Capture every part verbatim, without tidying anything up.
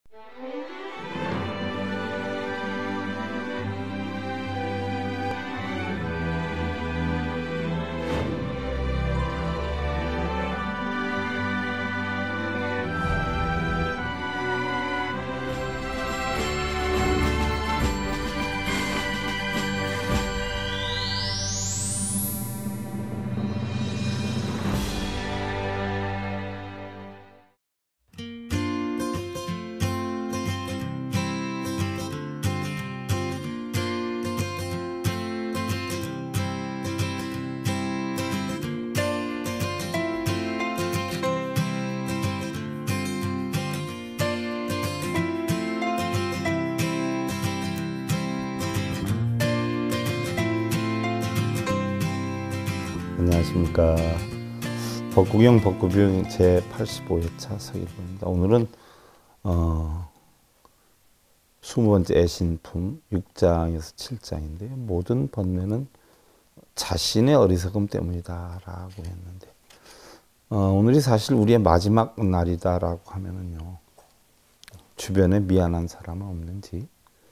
안녕하십니까. 법구경 법구경 제팔십오 회차 서기입니다. 오늘은 어, 이십 번째 애신품 육 장에서 칠 장인데요. 모든 번뇌는 자신의 어리석음 때문이다 라고 했는데 어, 오늘이 사실 우리의 마지막 날이다 라고 하면은요, 주변에 미안한 사람은 없는지,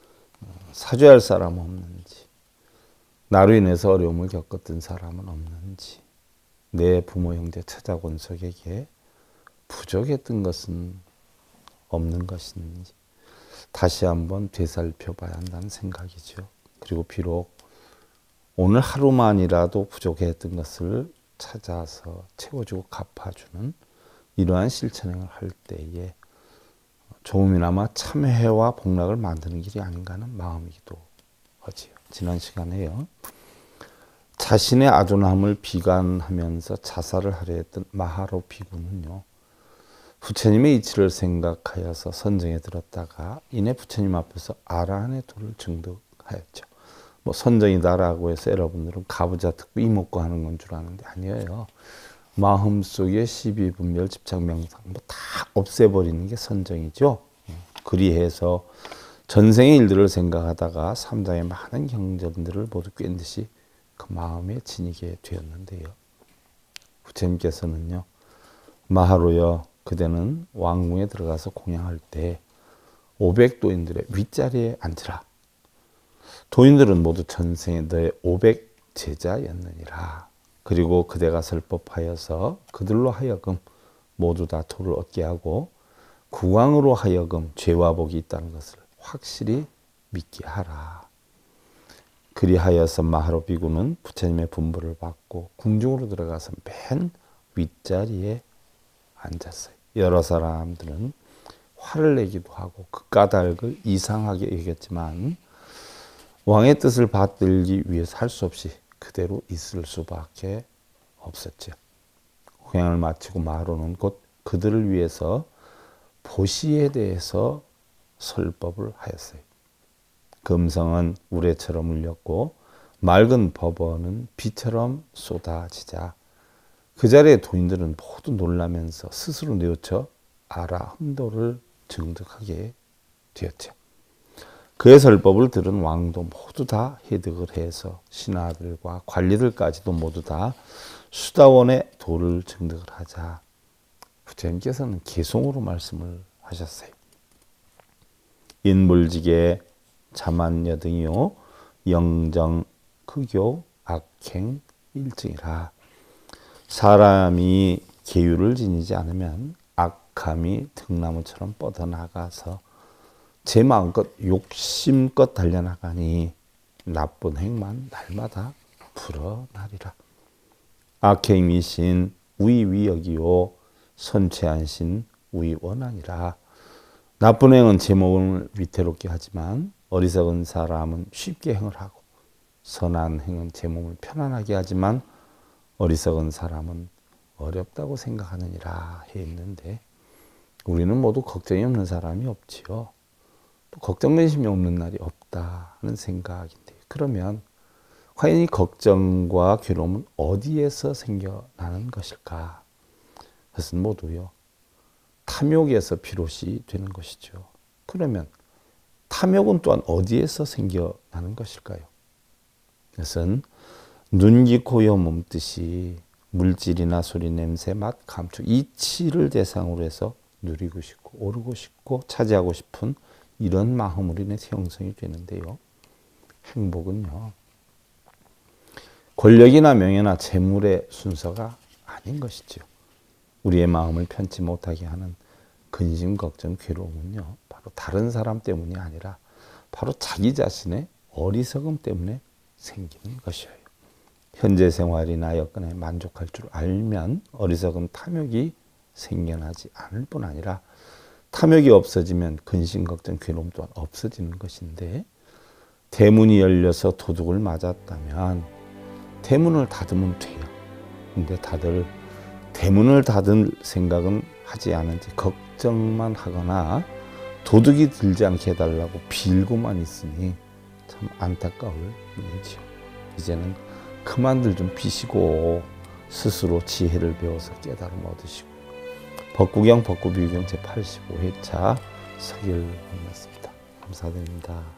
사죄할 사람은 없는지, 나로 인해서 어려움을 겪었던 사람은 없는지, 내 부모, 형제, 처자, 권속에게 부족했던 것은 없는 것인지 다시 한번 되살펴봐야 한다는 생각이죠. 그리고 비록 오늘 하루만이라도 부족했던 것을 찾아서 채워주고 갚아주는 이러한 실천행을 할 때에 조금이나마 참회와 복락을 만드는 길이 아닌가 하는 마음이기도 하지요. 지난 시간에요, 자신의 아존함을 비관하면서 자살을 하려 했던 마하로 비구는요, 부처님의 이치를 생각하여서 선정에 들었다가 이내 부처님 앞에서 아라한의 도를 증득하였죠. 뭐 선정이다라고 해서 여러분들은 가부좌 특부 이목구 하는 건 줄 아는데 아니에요. 마음속에 시비분별 집착명상 뭐 다 없애버리는 게 선정이죠. 그리해서 전생의 일들을 생각하다가 삼장의 많은 경전들을 모두 꿰는 듯이 그 마음에 지니게 되었는데요. 부처님께서는요, 마하로여, 그대는 왕궁에 들어가서 공양할 때 오백 도인들의 윗자리에 앉으라. 도인들은 모두 전생에 너의 오백 제자였느니라. 그리고 그대가 설법하여서 그들로 하여금 모두 다 도를 얻게 하고 국왕으로 하여금 죄와 복이 있다는 것을 확실히 믿게 하라. 그리하여서 마하로 비구는 부처님의 분부를 받고 궁중으로 들어가서 맨 윗자리에 앉았어요. 여러 사람들은 화를 내기도 하고 그 까닭을 이상하게 여겼지만 왕의 뜻을 받들기 위해서 할 수 없이 그대로 있을 수밖에 없었죠. 공양을 마치고 마하로는 곧 그들을 위해서 보시에 대해서 설법을 하였어요. 금성은 우레처럼 울렸고 맑은 법원은 비처럼 쏟아지자 그 자리에 도인들은 모두 놀라면서 스스로 뉘우쳐 아라함도를 증득하게 되었죠. 그의 설법을 들은 왕도 모두 다 해득을 해서 신하들과 관리들까지도 모두 다 수다원의 도를 증득을 하자 부처님께서는 개송으로 말씀을 하셨어요. 인물지계 자만여등이요 영정 크교 악행 일증이라. 사람이 계율을 지니지 않으면 악함이 등나무처럼 뻗어나가서 제 마음껏 욕심껏 달려나가니 나쁜 행만 날마다 불어나리라. 악행이신 위위역이요 선체한신 위원하니라. 나쁜 행은 제 몸을 위태롭게 하지만 어리석은 사람은 쉽게 행을 하고 선한 행은 제 몸을 편안하게 하지만 어리석은 사람은 어렵다고 생각하느니라 했는데 우리는 모두 걱정이 없는 사람이 없지요. 또 걱정 근심이 없는 날이 없다는 생각인데 그러면 과연 이 걱정과 괴로움은 어디에서 생겨나는 것일까? 그것은 모두요 탐욕에서 비롯이 되는 것이죠. 그러면 탐욕은 또한 어디에서 생겨나는 것일까요? 그것은 눈, 귀, 코, 여, 몸뜻이 물질이나 소리, 냄새, 맛, 감촉 이 칠을 대상으로 해서 누리고 싶고 오르고 싶고 차지하고 싶은 이런 마음으로 인해서 형성이 되는데요. 행복은요, 권력이나 명예나 재물의 순서가 아닌 것이죠. 우리의 마음을 편치 못하게 하는 근심, 걱정, 괴로움은요, 바로 다른 사람 때문이 아니라 바로 자기 자신의 어리석음 때문에 생기는 것이에요. 현재 생활이나 여건에 만족할 줄 알면 어리석음, 탐욕이 생겨나지 않을 뿐 아니라 탐욕이 없어지면 근심, 걱정, 괴로움 또한 없어지는 것인데, 대문이 열려서 도둑을 맞았다면 대문을 닫으면 돼요. 근데 다들 대문을 닫을 생각은 하지 않은지 걱정만 하거나 도둑이 들지 않게 해달라고 빌고만 있으니 참 안타까울 일이죠. 이제는 그만들 좀 비시고 스스로 지혜를 배워서 깨달음 얻으시고, 법구경 법구비유경 제팔십오 회차 서기를 만났습니다. 감사드립니다.